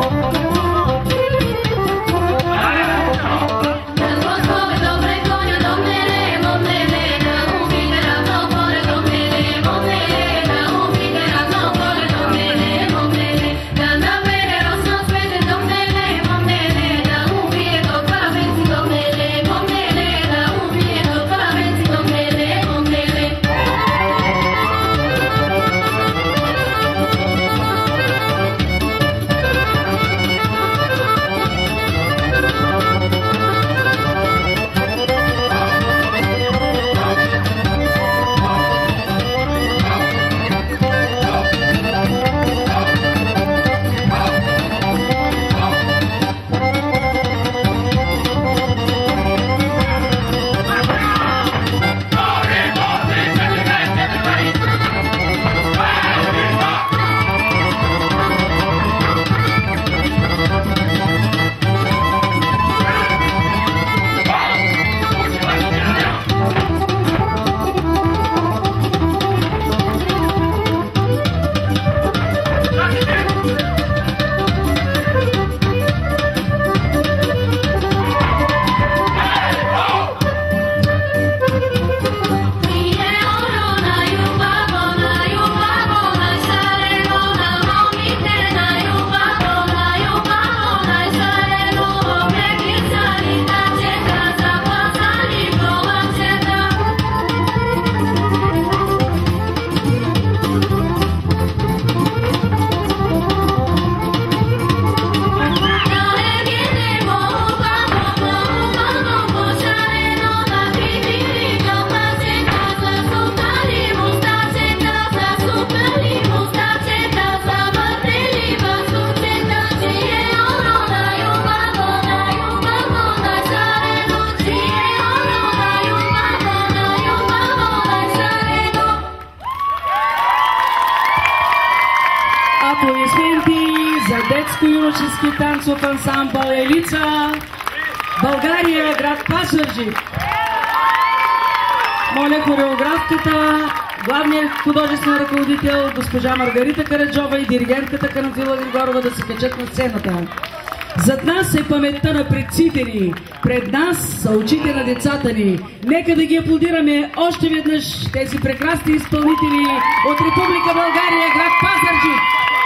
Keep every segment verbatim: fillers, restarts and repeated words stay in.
Детско-юношески танцов ансамбъл Елица, България, град Пазарджик. Моля хореографката, главният художествен ръководител госпожа Маргарита Караджова и диригентката Карантила Григорова да се качат на сцената. Зад нас е паметта на предците ни, пред нас са очите на децата ни. Нека да ги аплодираме още веднъж тези прекрасни изпълнители от Република България, град Пазарджик.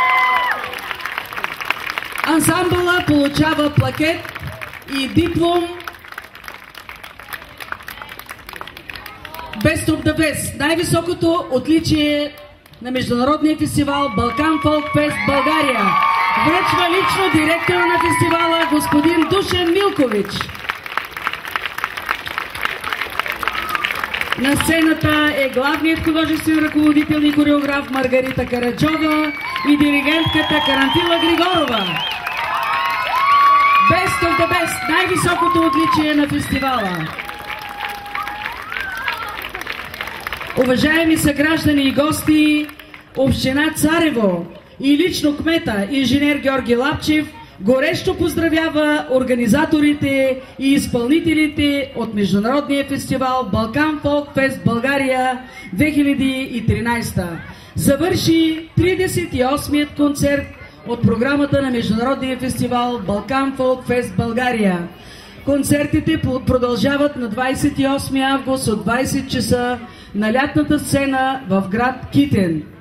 Ансамбъла получава плакет и диплом Best of the Best, най-високото отличие на международния фестивал Балкан Фолк Фест България. Връчва лично директора на фестивала господин Душан Милкович. На сцената е главният художествен ръководител и хореограф Маргарита Караджова и диригентката Карантила Григорова. Best of the Best, най-високото отличие на фестивала. Уважаеми съграждани и гости, община Царево и лично кмета инженер Георги Лапчев горещо поздравява организаторите и изпълнителите от Международния фестивал Балкан Фолк Фест България две хиляди и тринадесета. Завърши тридесет и осмият концерт от програмата на Международния фестивал Балкан Фолк Фест България. Концертите продължават на двадесет и осми август от двадесет часа на лятната сцена в град Китен.